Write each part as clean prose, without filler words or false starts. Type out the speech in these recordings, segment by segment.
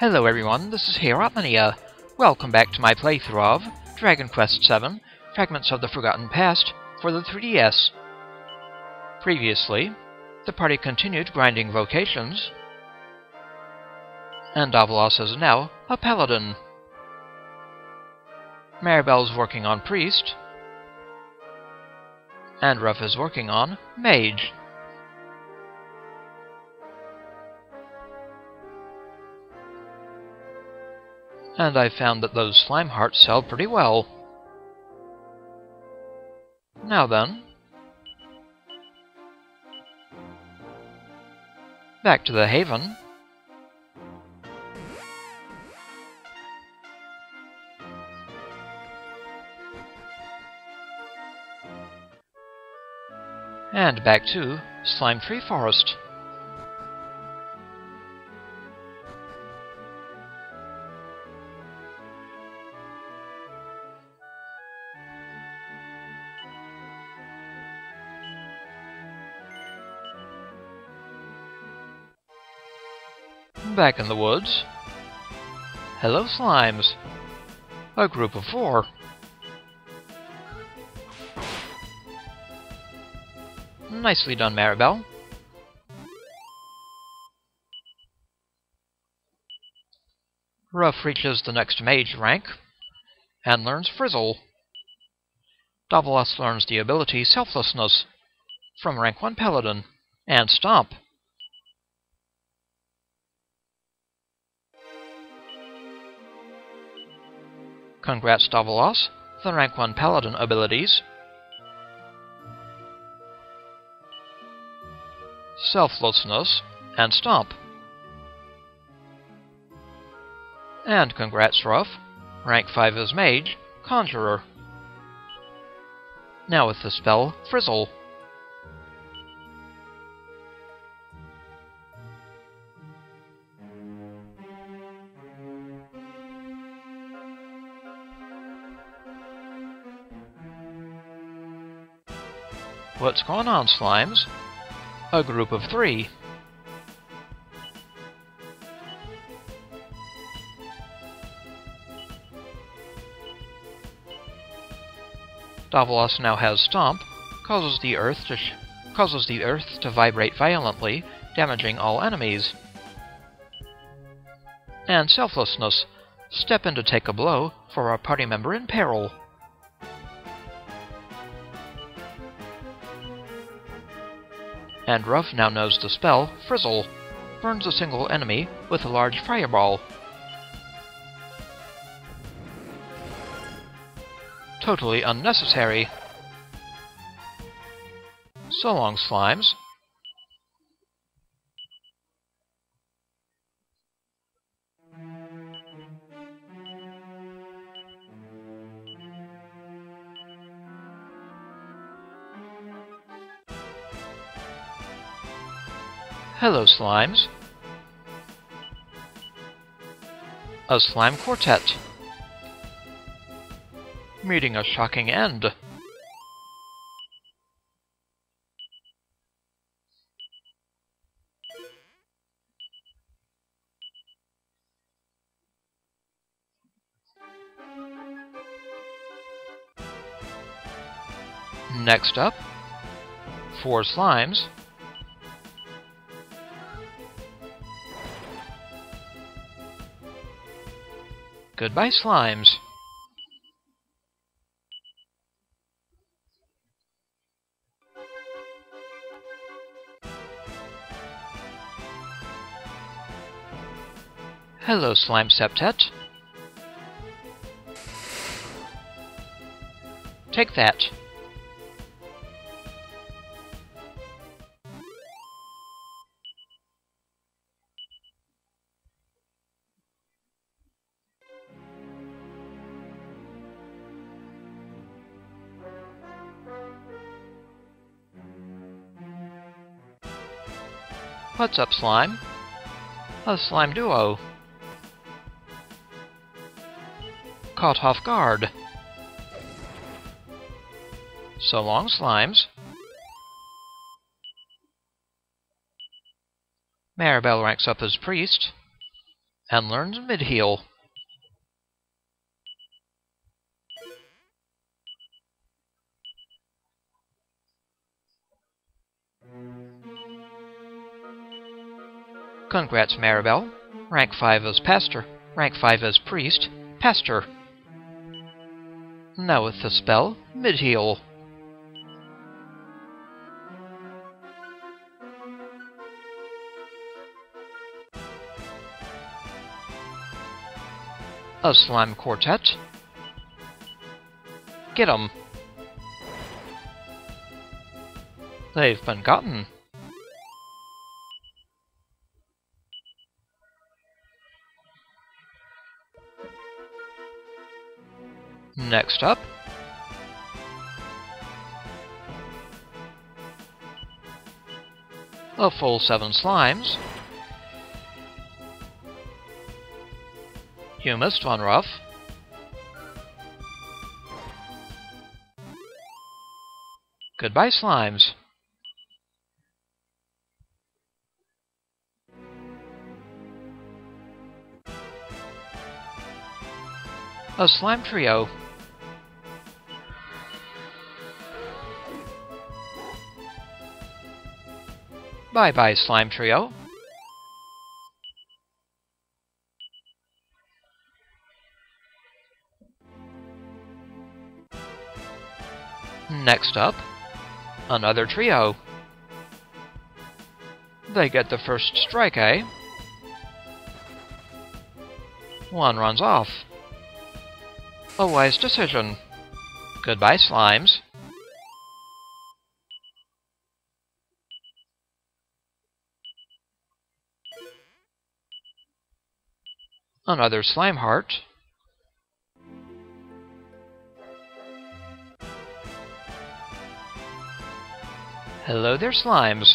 Hello everyone, this is Heratmania. Welcome back to my playthrough of Dragon Quest VII, Fragments of the Forgotten Past for the 3DS. Previously, the party continued grinding vocations, and Davilas is now a Paladin. Maribel is working on Priest, and Ruff is working on Mage. And I found that those slime hearts sell pretty well. Now then, back to the haven. And back to Slimetree Forest. Back in the woods. Hello, slimes. A group of 4. Nicely done, Maribel. Ruff reaches the next Mage Rank and learns Frizzle. Davilas learns the ability Selflessness from Rank 1 Paladin and Stomp. Congrats, Davilas, the Rank 1 Paladin abilities Selflessness and Stomp. And congrats, Ruff, Rank 5 as Mage, Conjurer. Now with the spell Frizzle. What's going on, slimes? A group of 3. Davilas now has Stomp, causes the earth to vibrate violently, damaging all enemies. And Selflessness, step in to take a blow for a party member in peril. And Ruff now knows the spell Frizzle, burns a single enemy with a large fireball. Totally unnecessary. So long, slimes. Hello, slimes. A slime quartet. Meeting a shocking end. Next up, 4 slimes. Goodbye, slimes. Hello, slime septet. Take that. What's up, slime? A slime duo. Caught off guard. So long, slimes. Maribel ranks up as Priest, and learns mid-heal. Congrats, Maribel. Rank 5 as Pastor. Rank 5 as Priest. Pastor. Now with the spell, mid-heal. A Slime Quartet. Get 'em. They've been gotten. Next up, a full 7 slimes. You missed one, Ruff. Goodbye, slimes. A slime trio. Bye-bye, slime trio. Next up, another trio. They get the first strike, eh? One runs off. A wise decision. Goodbye, slimes. Another slime heart. Hello there, slimes.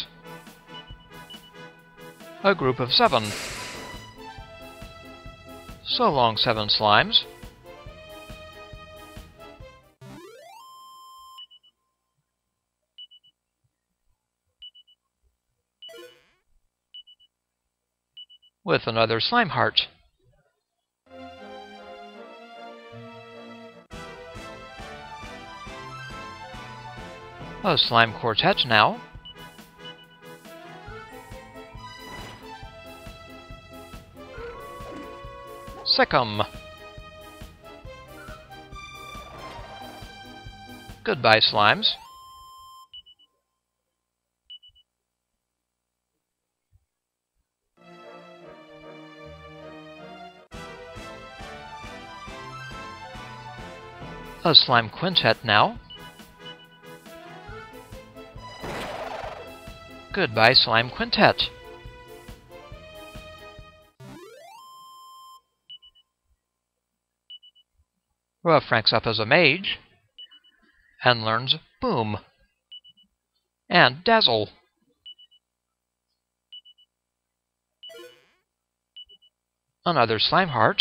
A group of 7. So long, 7 slimes. With another slime heart. A slime quartet now. Sick 'em. Goodbye, slimes. A slime quintet now. Goodbye, slime quintet. Ruff ranks up as a mage and learns Boom and Dazzle. Another slime heart.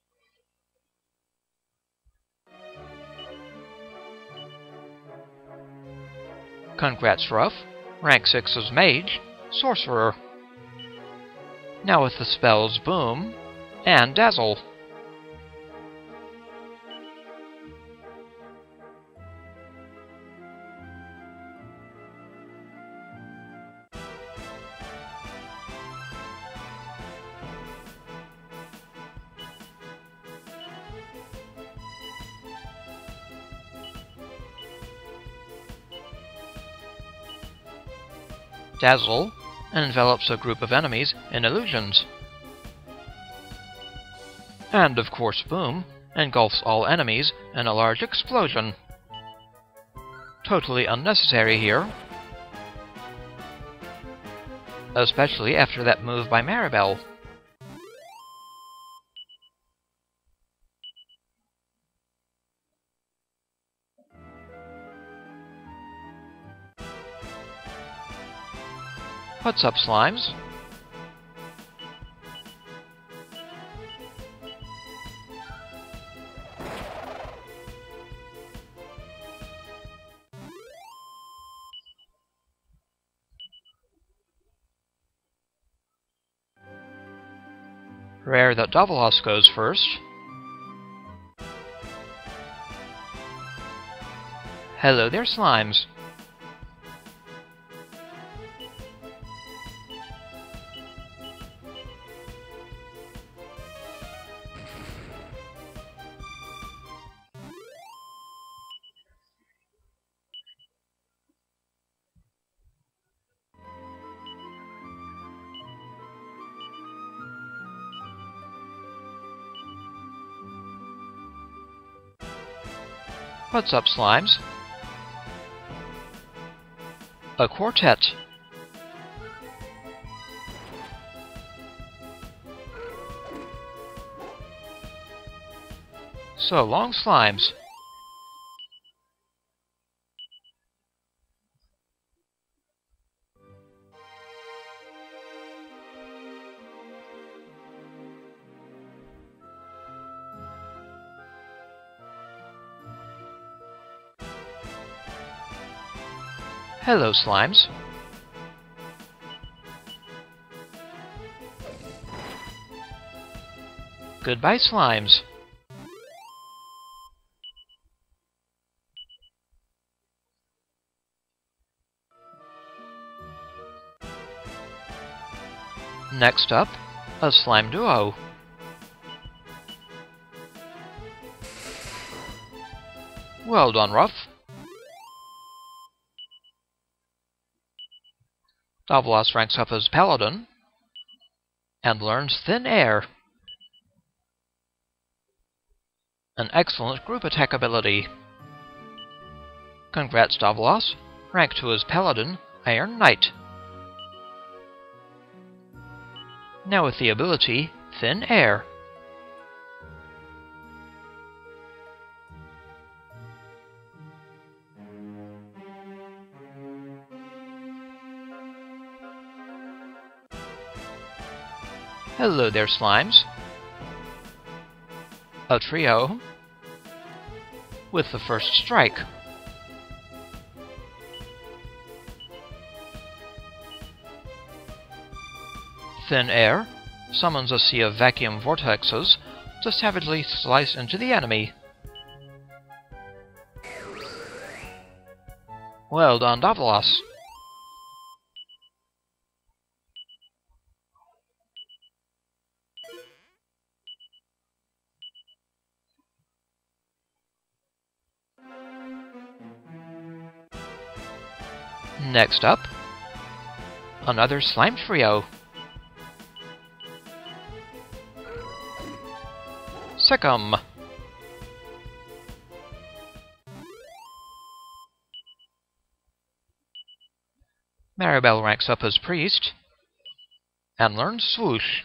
Congrats, Ruff. Rank 6 as Mage, Sorcerer. Now with the spells Boom and Dazzle. Dazzle envelops a group of enemies in illusions. And of course Boom engulfs all enemies in a large explosion. Totally unnecessary here. Especially after that move by Maribel. What's up, slimes? Rare that Davilas goes first. Hello there, slimes. What's up, slimes? A quartet. So long, slimes. Hello, slimes. Goodbye, slimes. Next up, a slime duo. Well done, Ruff. Davilas ranks up as Paladin and learns Thin Air, an excellent group attack ability. Congrats, Davilas. Rank 2 as Paladin, Iron Knight. Now with the ability Thin Air. Hello there, slimes. A trio with the first strike. Thin Air summons a sea of vacuum vortexes to savagely slice into the enemy. Well done, Davilas. Next up, another slime trio. Secum. Maribel ranks up as priest and learns Swoosh.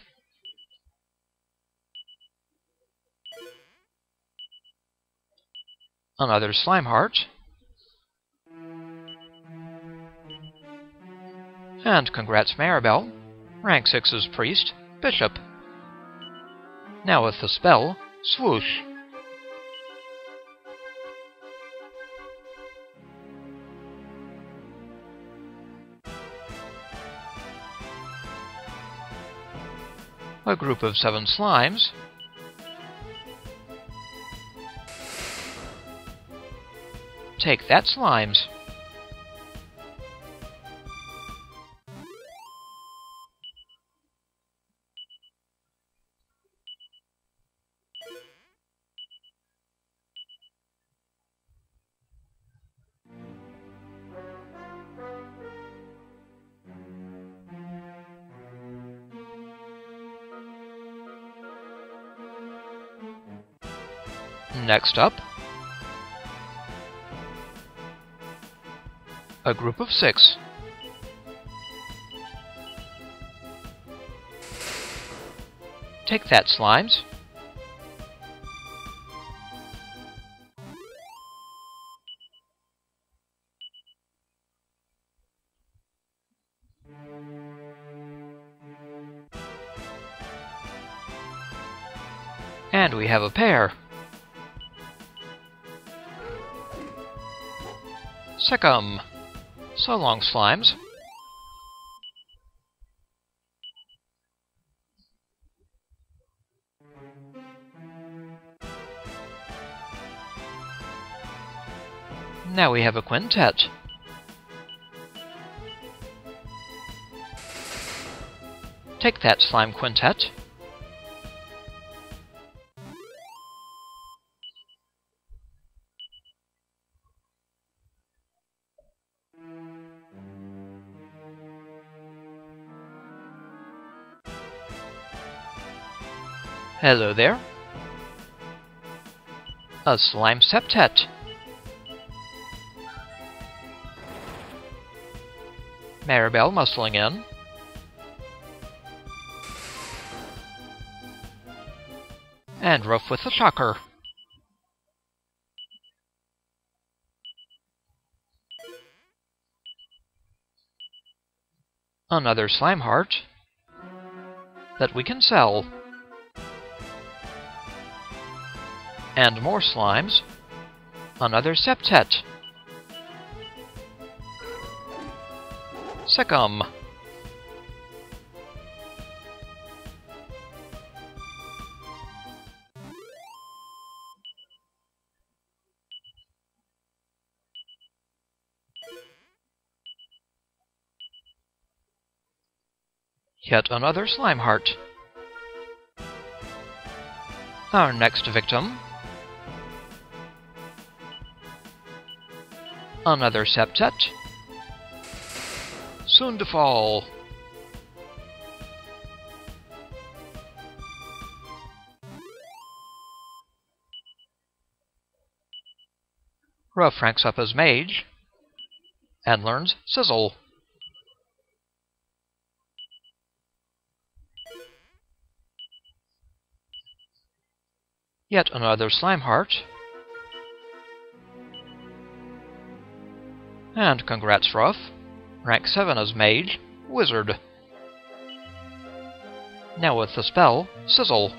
Another slime heart. And congrats, Maribel. Rank 6 as priest, bishop. Now with the spell, Swoosh. A group of 7 slimes. Take that, slimes. Next up, a group of 6. Take that, slimes. And we have a pair. Secum. So long, slimes. Now we have a quintet. Take that, slime quintet. Hello there. A slime septet. Maribel muscling in. And Ruff with the shocker. Another slime heart that we can sell. And more slimes. Another septet. Secum. Yet another slime heart. Our next victim. Another septet. Soon to fall. Ruff ranks up as Mage and learns Sizzle. Yet another slime heart. And congrats, Ruff. Rank 7 as Mage, Wizard. Now with the spell, Sizzle.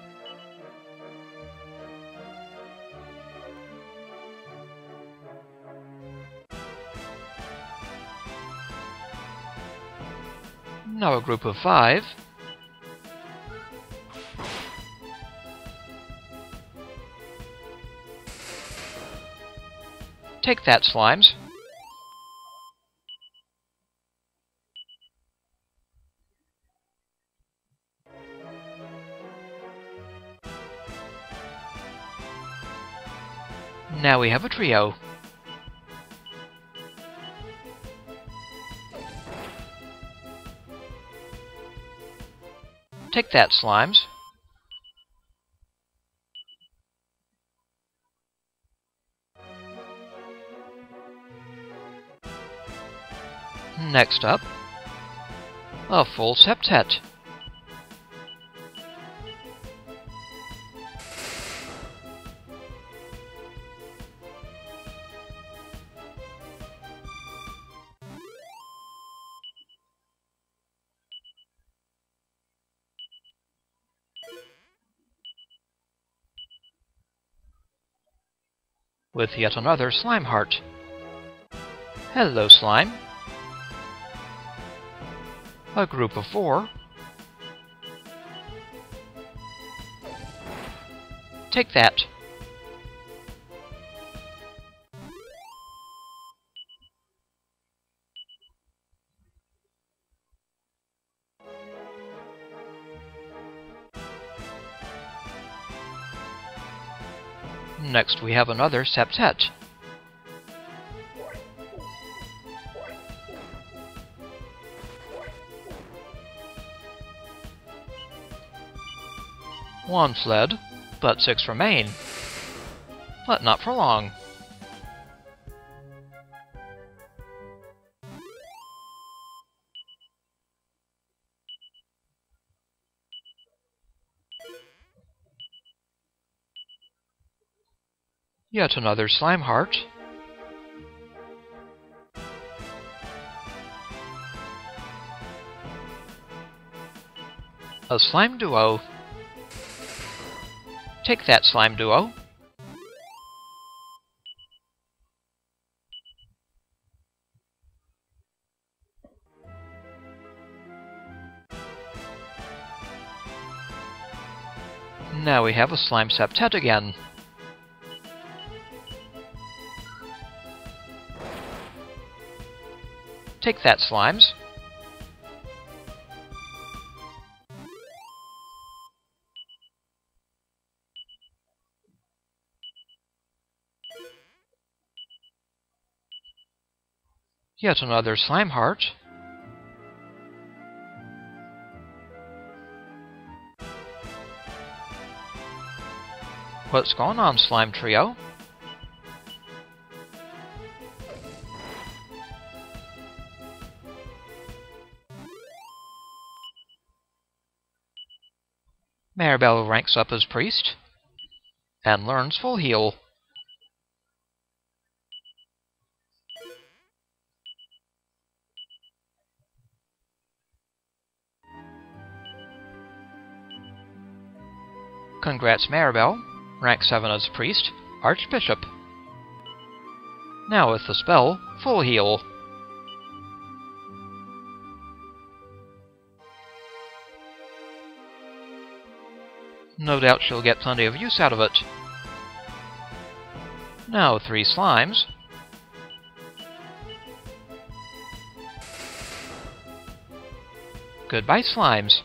Now a group of 5. Take that, slimes. Now we have a trio. Take that, slimes. Next up, a full septet. With yet another slime heart. Hello, slime. A group of 4. Take that. Next we have another septet. One fled, but 6 remain. But not for long. Yet another slime heart. A slime duo. Take that, slime duo. Now we have a slime septet again. Take that, Slimes. Yet another slime heart. What's going on, Slime Trio? Maribel ranks up as priest and learns full heal. Congrats, Maribel. Rank 7 as priest, archbishop. Now with the spell, full heal. No doubt she'll get plenty of use out of it. Now 3 slimes. Goodbye, slimes.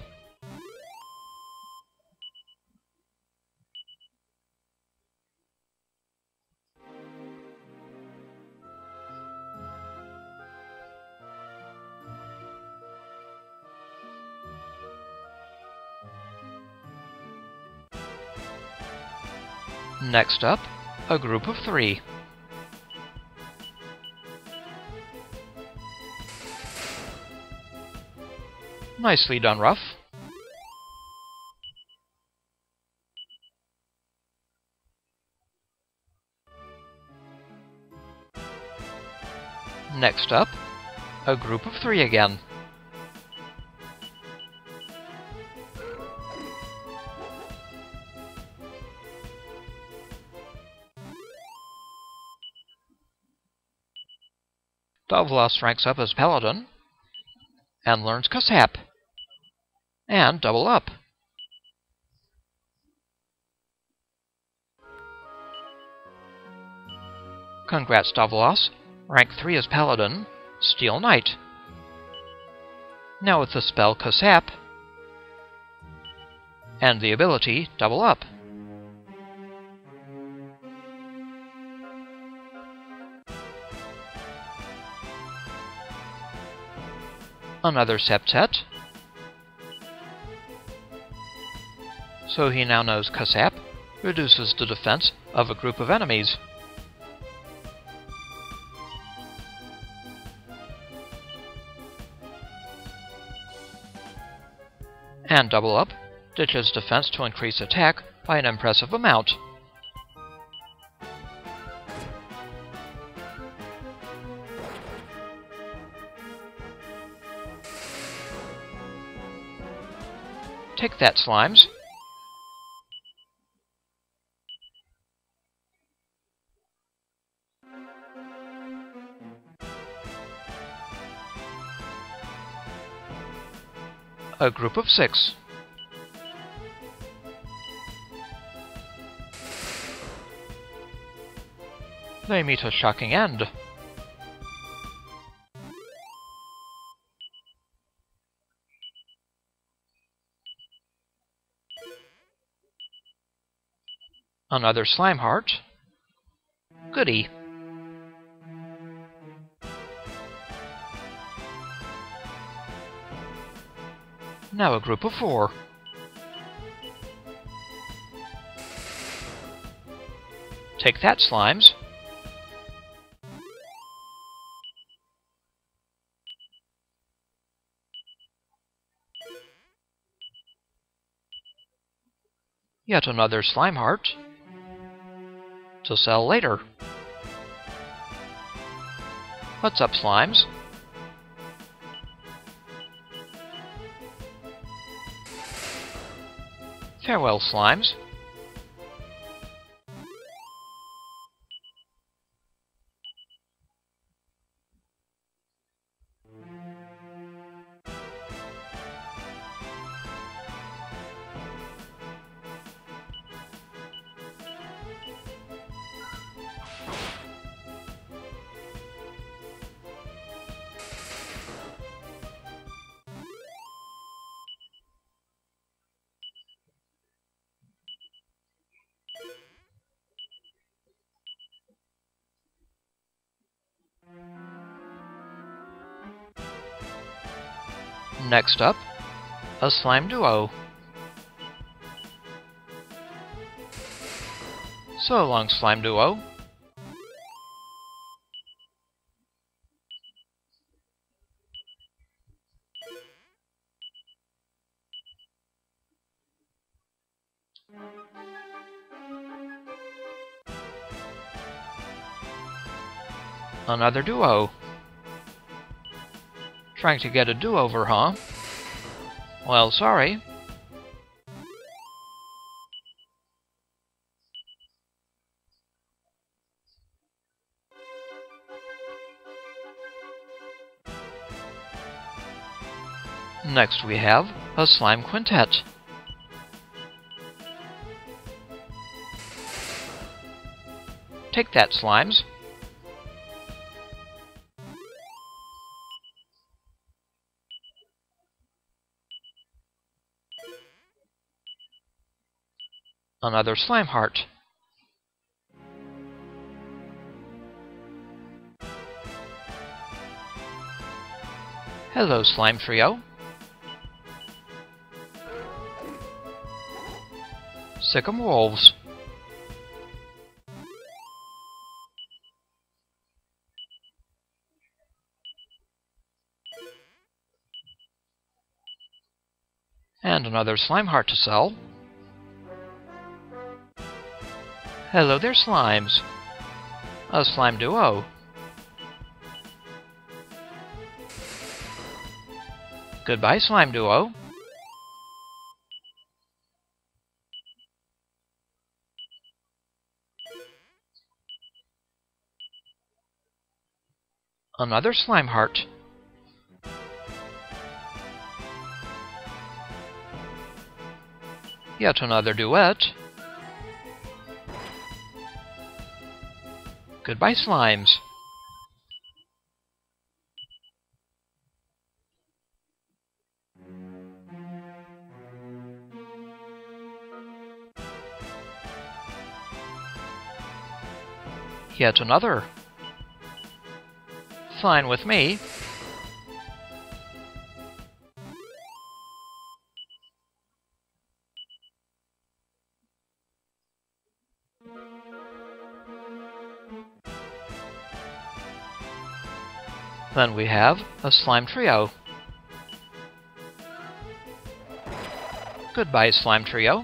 Next up, a group of 3. Nicely done, Ruff. Next up, a group of 3 again. Davilas ranks up as Paladin and learns Kasap and double up. Congrats, Davilas. Rank 3 as Paladin, Steel Knight. Now with the spell Kasap and the ability Double Up. Another septet. So he now knows Kasap reduces the defense of a group of enemies. And Double Up ditches defense to increase attack by an impressive amount. Take that, slimes. A group of 6. They meet a shocking end. Another slime heart. Goody. Now a group of 4. Take that, slimes. Yet another slime heart. To sell later. What's up, slimes? Farewell, slimes. Next up, a slime duo. So long, slime duo. Another duo. Trying to get a do-over, huh? Well, sorry. Next we have a slime quintet. Take that, slimes. Another slime heart. Hello, slime trio. Sick'em wolves. And another slime heart to sell. Hello there, slimes. A slime duo. Goodbye, slime duo. Another slime heart. Yet another duet. Goodbye, slimes. Yet another. Fine with me. Then we have a slime trio. Goodbye, slime trio.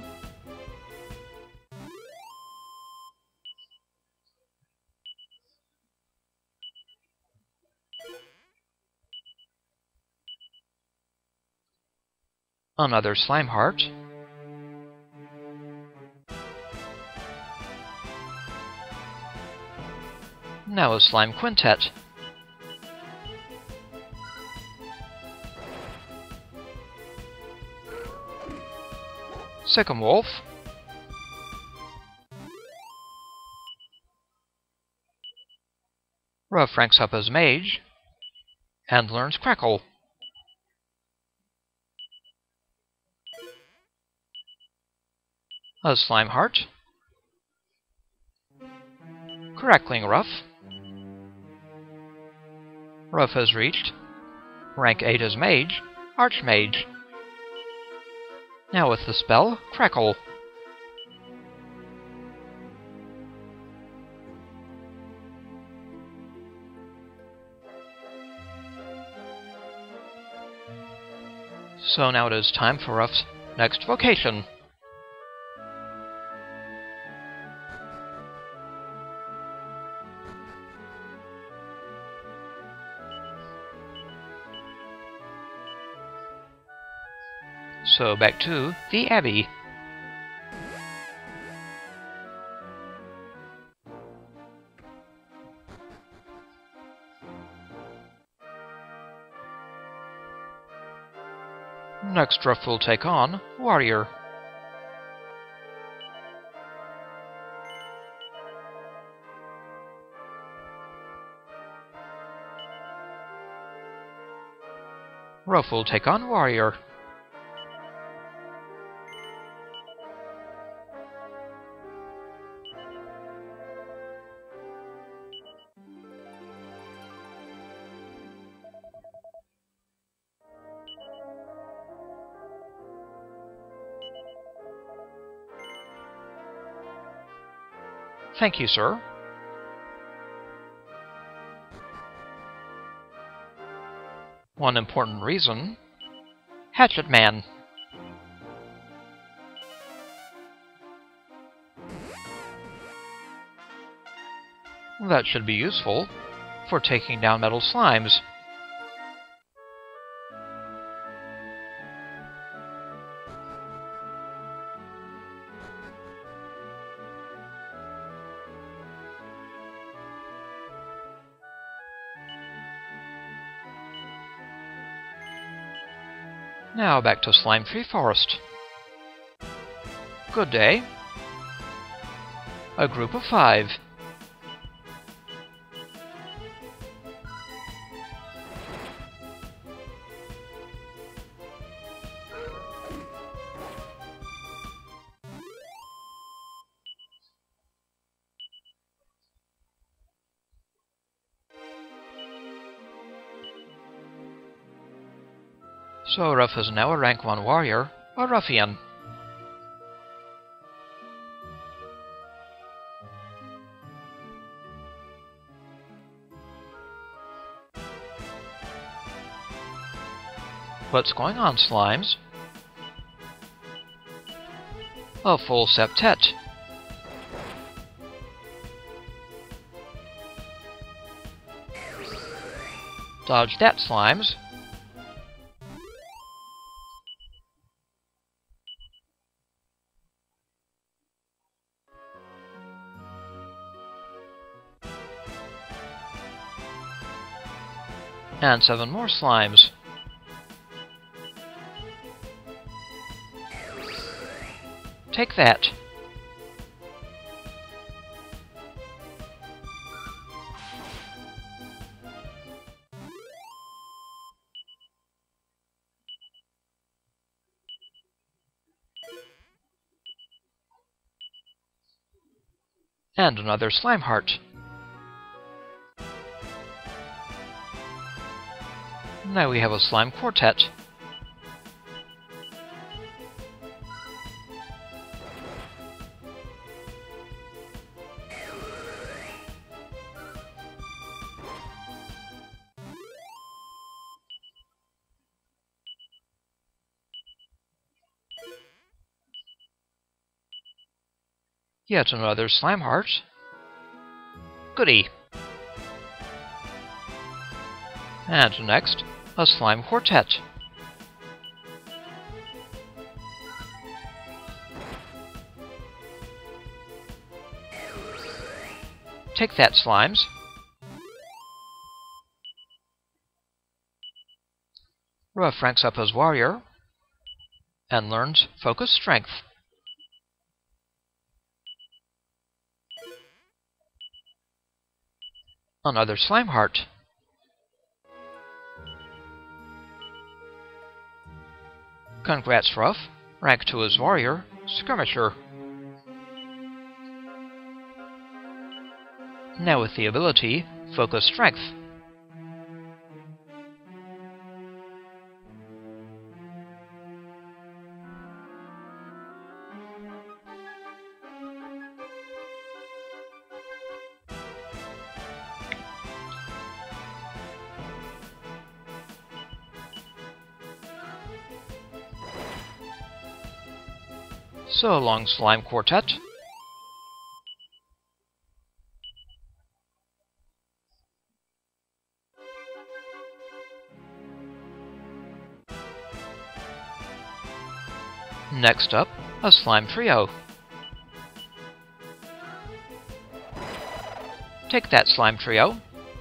Another slime heart. Now a slime quintet. Sick'em wolf. Ruff ranks up as mage and learns crackle. A slime heart. Crackling Ruff. Ruff has reached rank 8 as mage, archmage. Now with the spell, Crackle. So now it is time for Ruff's next vocation. So back to the Abbey. Next, Ruff will take on Warrior. Ruff will take on Warrior. Thank you, sir. One important reason. Hatchet Man. That should be useful for taking down metal slimes. Now back to Slimetree Forest. Good day. A group of 5. So Ruff is now a rank 1 warrior, a ruffian. What's going on, Slimes? A full septet. Dodge that, Slimes. And 7 more slimes. Take that. And another slime heart. Now we have a slime quartet. Yet another slime heart. Goody! And next, a slime quartet. Take that, slimes. Ruff ranks up as warrior and learns focus strength. Another slime heart. Congrats, Ruff. Rank 2 as warrior, skirmisher. Now with the ability, focus strength. So long, slime quartet. Next up, a slime trio. Take that, slime trio.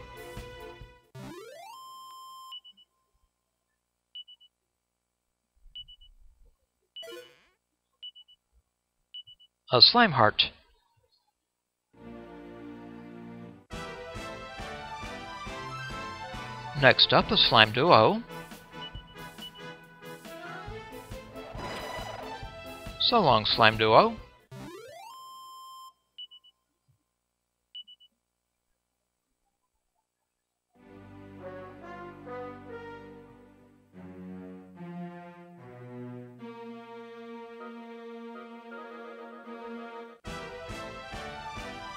A slime heart. Next up, a slime duo. So long, slime duo.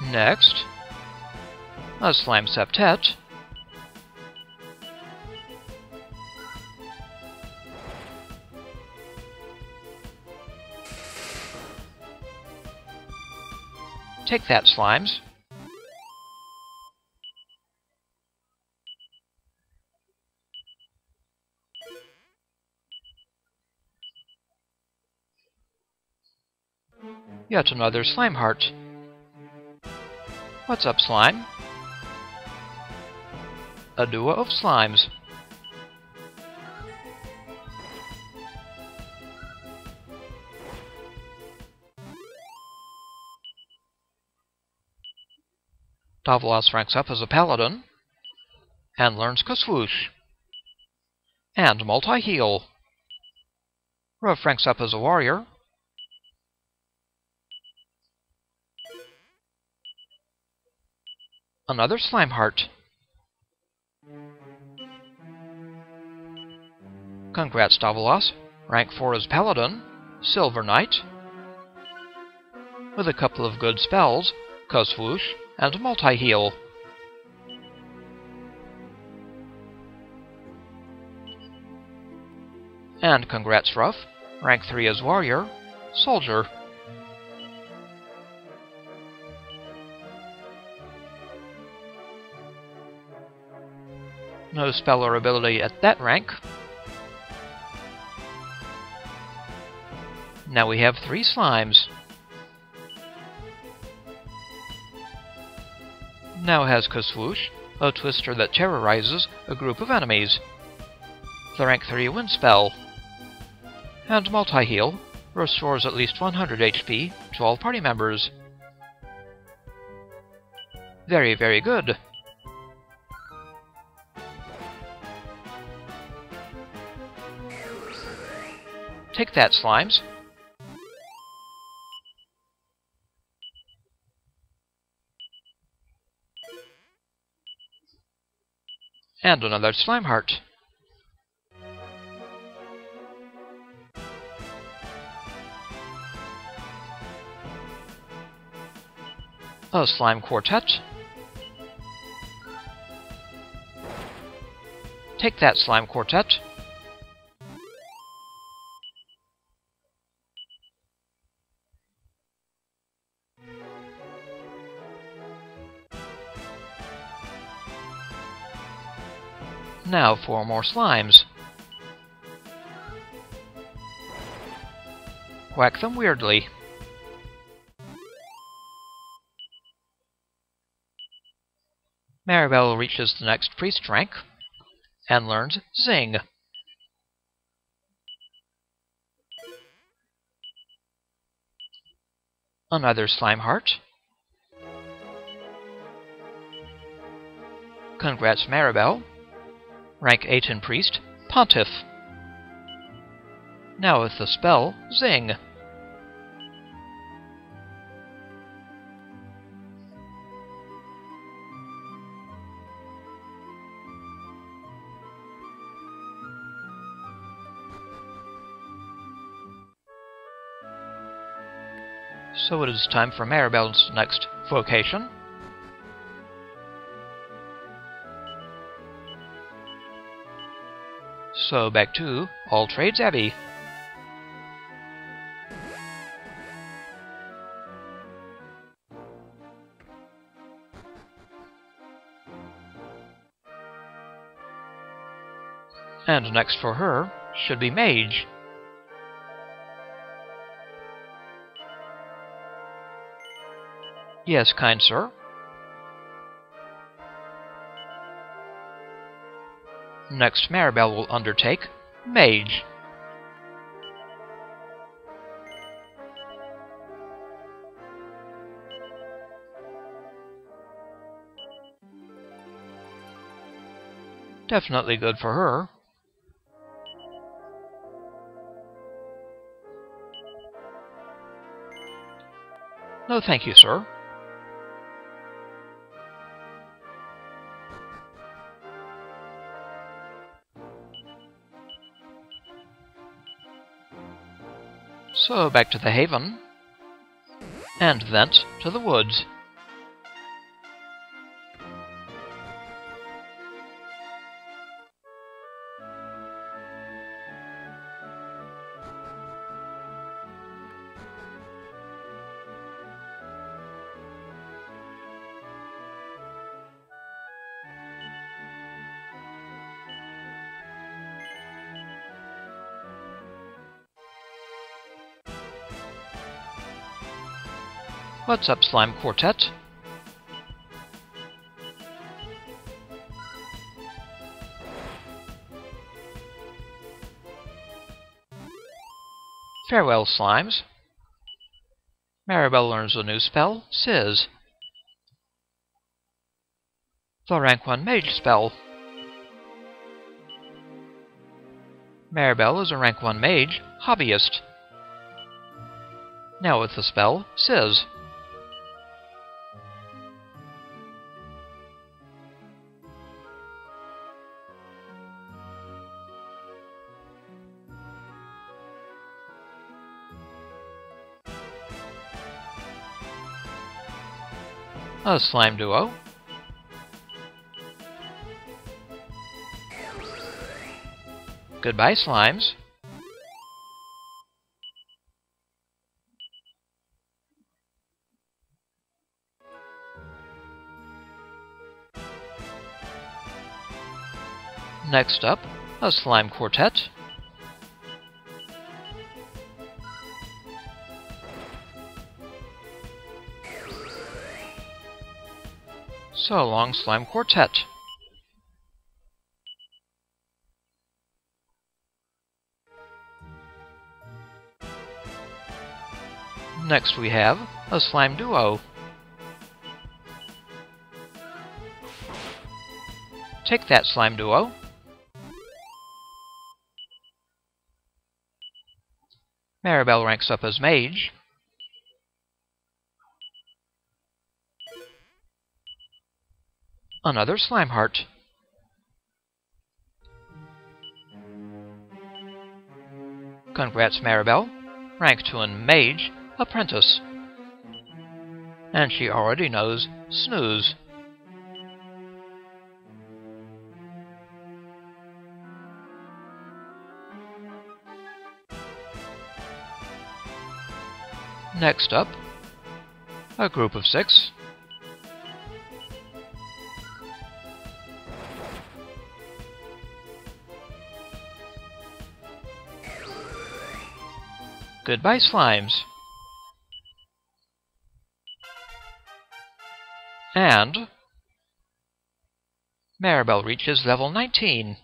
Next, a slime septet. Take that, slimes. Yet another slime heart. What's up, slime? A duo of slimes. Davilas ranks up as a Paladin and learns Swoosh and multi-heal. Ruff ranks up as a warrior another slime heart. Congrats, Davilas. Rank 4 as Paladin, Silver Knight, with a couple of good spells, Swoosh and multi-heal. And congrats, Ruff. Rank 3 as Warrior, Soldier. No spell or ability at that rank. Now we have 3 slimes. Now has Swoosh, a twister that terrorizes a group of enemies. The rank 3 wind spell. And multi-heal restores at least 100 HP to all party members. Very, very good. Take that, slimes. And another slime heart. A slime quartet. Take that, slime quartet. Now 4 more slimes. Whack them weirdly. Maribel reaches the next priest rank and learns Zing. Another slime heart. Congrats, Maribel. Rank 8 in priest, Pontiff. Now with the spell, Zing. So it is time for Maribel's next vocation. So back to All Trades Abbey. And next for her should be Mage. Yes, kind sir. Next, Maribel will undertake Mage. Definitely good for her. No thank you, sir. So back to the Haven, and thence to the woods. What's up, Slime Quartet? Farewell, Slimes. Maribel learns a new spell, Sizz. The rank 1 Mage spell. Maribel is a rank 1 Mage, Hobbyist. Now with the spell, Sizz. A slime duo. Goodbye, Slimes. Next up, a slime quartet. So long, slime quartet. Next we have a slime duo. Take that, slime duo. Maribel ranks up as Mage. Another slime heart. Congrats, Maribel. Rank 2 in Mage, Apprentice. And she already knows Snooze. Next up, a group of 6. Goodbye, Slimes. And Maribel reaches level 19.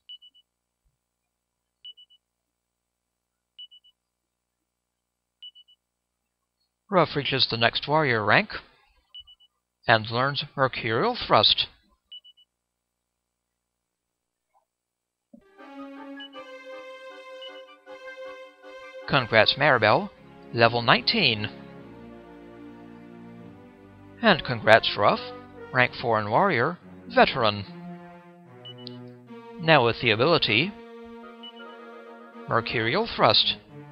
Ruff reaches the next warrior rank and learns Mercurial Thrust. Congrats, Maribel, level 19. And congrats, Ruff, rank 4 in Warrior, Veteran. Now with the ability Mercurial Thrust.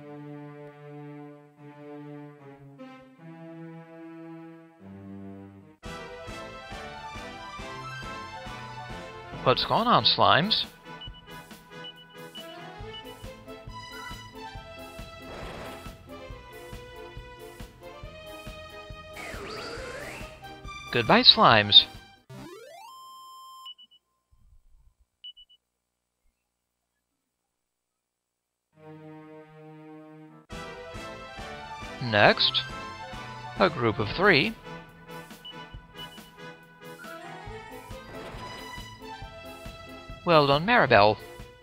What's going on, Slimes? Goodbye, Slimes. Next, a group of 3. Well done, Maribel.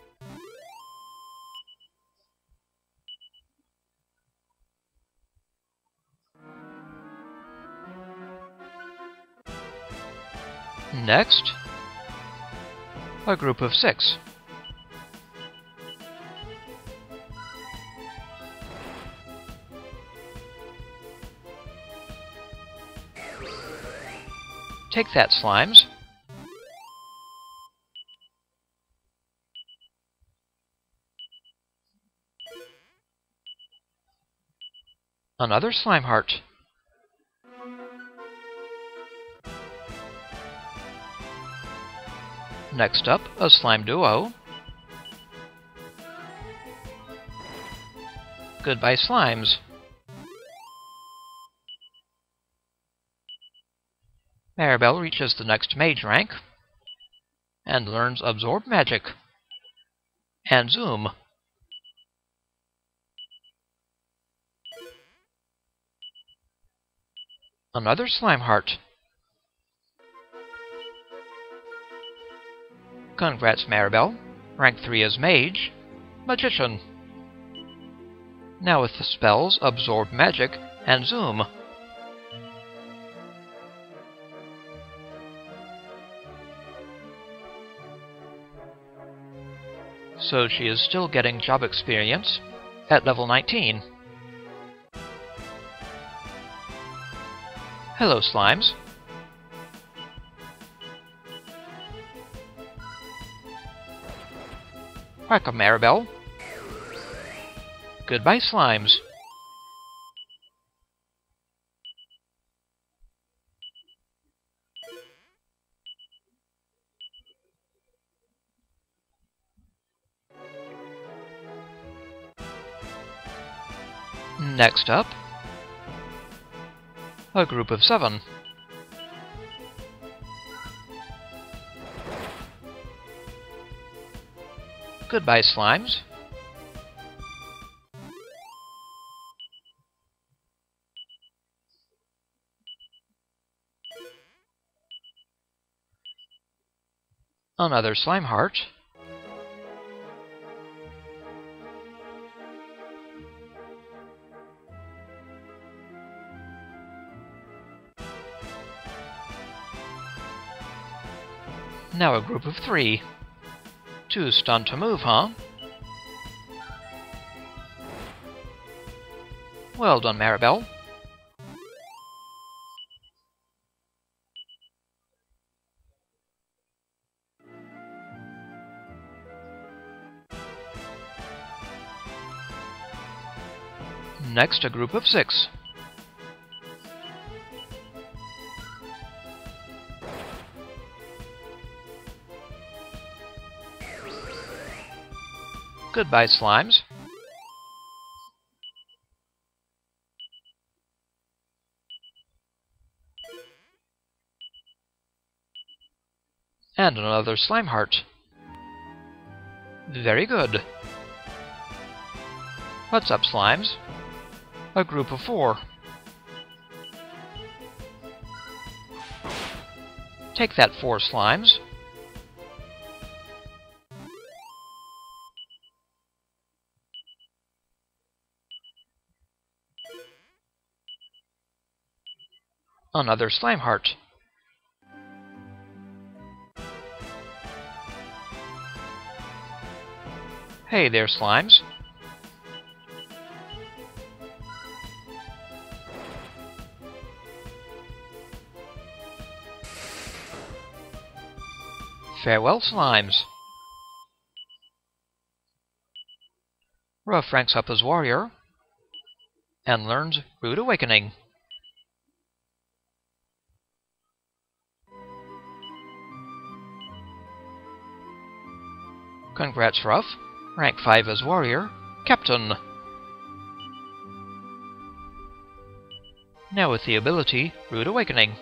Next, a group of 6. Take that, Slimes. Another slime heart. Next up, a slime duo. Goodbye, Slimes. Maribel reaches the next Mage rank and learns Absorb Magic and Zoom. Another slime heart. Congrats, Maribel. Rank 3 as Mage. Magician. Now with the spells Absorb Magic and Zoom. So she is still getting job experience at level 19. Hello, Slimes. Welcome, Maribel. Goodbye, Slimes. Next up, a group of 7. Goodbye, Slimes. Another slime heart. Now a group of 3. Too stunned to move, huh? Well done, Maribel. Next, a group of 6. Goodbye, Slimes. And another slime heart. Very good. What's up, Slimes? A group of 4. Take that, 4 Slimes. Another slime heart. Hey there, Slimes. Farewell, Slimes. Ruff ranks up as Warrior and learns Rude Awakening. Congrats, Ruff. Rank 5 as Warrior, Captain. Now with the ability Rude Awakening.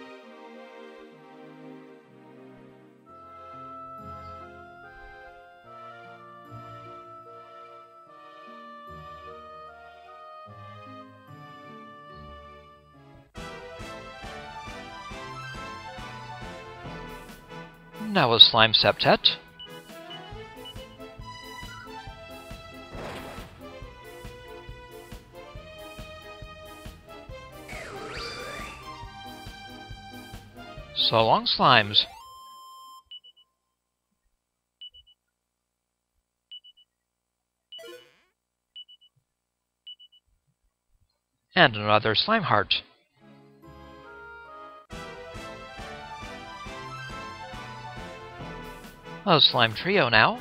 Now a Slime Septet. So long, Slimes. And another slime heart. A slime trio now.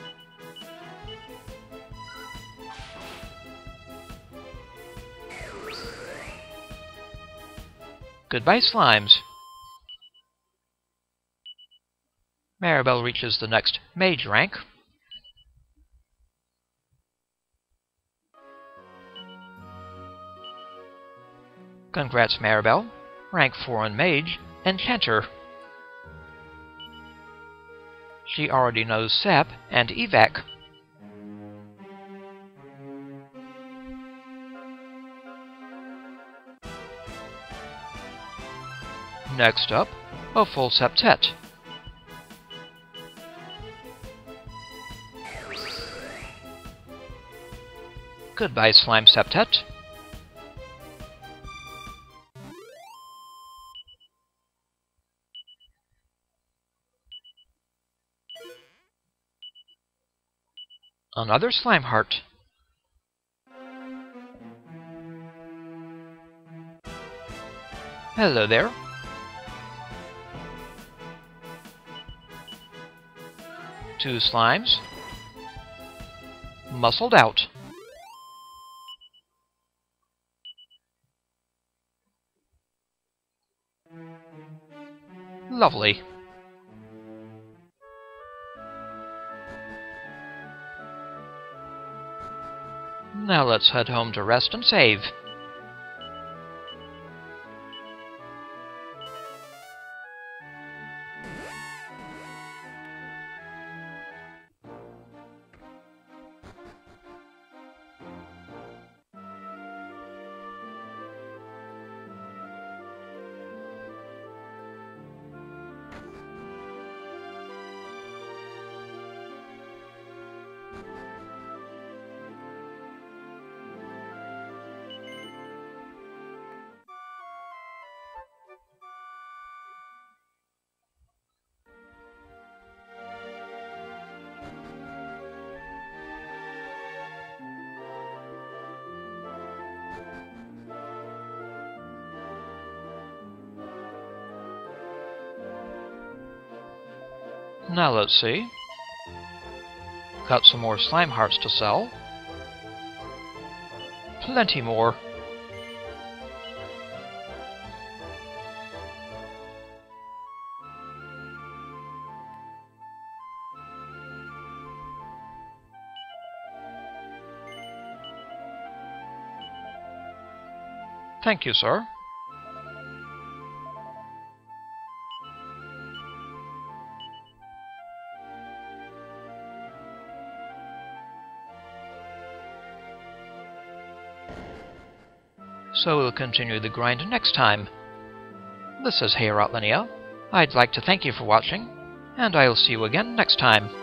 Goodbye, Slimes. Maribel reaches the next Mage Rank. Congrats, Maribel. Rank 4 in Mage, Enchanter. She already knows Sap and Evac. Next up, a full septet. Goodbye, slime septet. Another slime heart. Hello there. Two slimes. Muscled out. Lovely. Now let's head home to rest and save. Now let's see. Got some more slime hearts to sell. Plenty more. Thank you, sir. So we'll continue the grind next time. This is Hey Rotlinia. I'd like to thank you for watching, and I'll see you again next time.